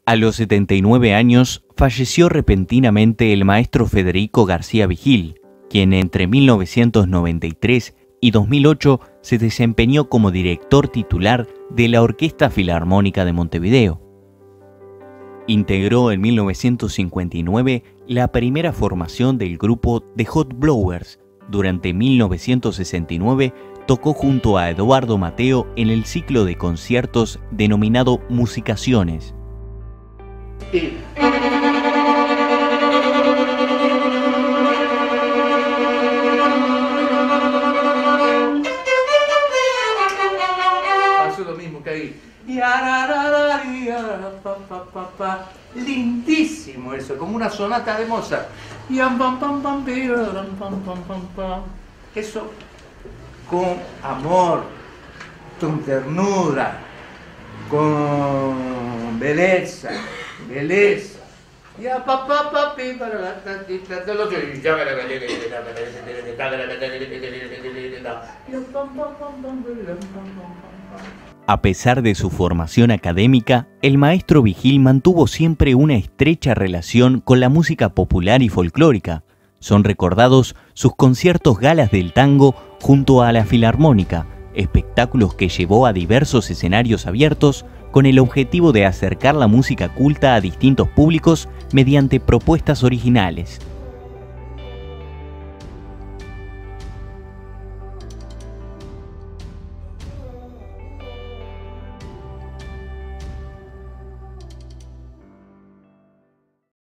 A los 79 años falleció repentinamente el maestro Federico García Vigil, quien entre 1993 y 2008 se desempeñó como director titular de la Orquesta Filarmónica de Montevideo. Integró en 1959 la primera formación del grupo The Hot Blowers. Durante 1969 tocó junto a Eduardo Mateo en el ciclo de conciertos denominado Musicaciones. Pasó lo mismo que ahí. Lindísimo eso, como una sonata de Mozart. Eso con amor, con ternura, con belleza. Ya papá papi para la tatita de los A pesar de su formación académica, el maestro Vigil mantuvo siempre una estrecha relación con la música popular y folclórica. Son recordados sus conciertos galas del tango junto a la Filarmónica, espectáculos que llevó a diversos escenarios abiertos con el objetivo de acercar la música culta a distintos públicos mediante propuestas originales.